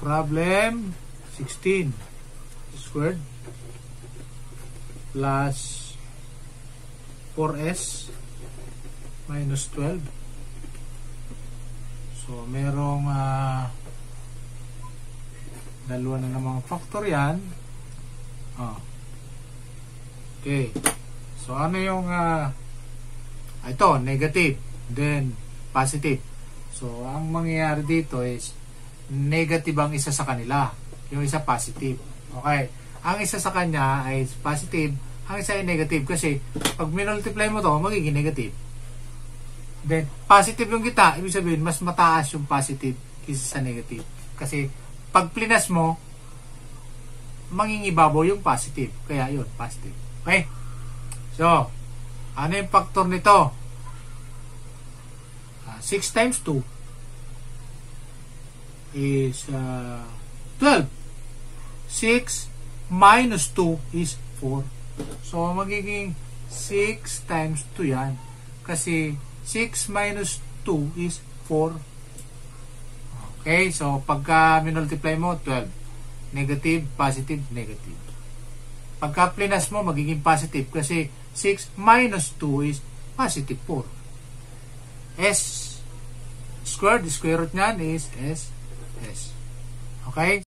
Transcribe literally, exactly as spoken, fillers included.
problem sixteen squared plus four s minus twelve. So, merong uh, dalawa na namang factor yan. Oh. Okay. So, ano yung uh, ito, negative. Then, positive. So, ang mangyayari dito is negative ang isa sa kanila. Yung isa positive. Okay. Ang isa sa kanya ay positive. Ang isa ay negative. Kasi, pag minultiply mo to, magiging negative. Then, positive yung kita. Ibig sabihin, mas mataas yung positive kaysa sa negative. Kasi, pag plinas mo, mangingibabaw yung positive. Kaya yun, positive. Okay? So, ano yung factor nito? Uh, six times two is uh, twelve. six minus two is four. So, magiging six times two yan. Kasi, six minus two is four. Okay, so pagka minultiply mo, twelve. Negative, positive, negative. Pagka plinas mo, magiging positive kasi six minus two is positive four. S squared, the square root nyan is S. S. Okay?